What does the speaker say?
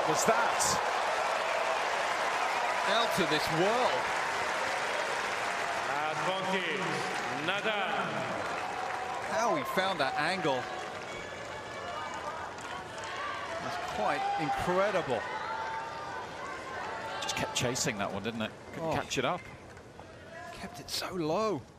What was that? Out of this world. Advantage, Nadal. How he found that angle was quite incredible. Just kept chasing that one, didn't it? Couldn't catch it up. Kept it so low.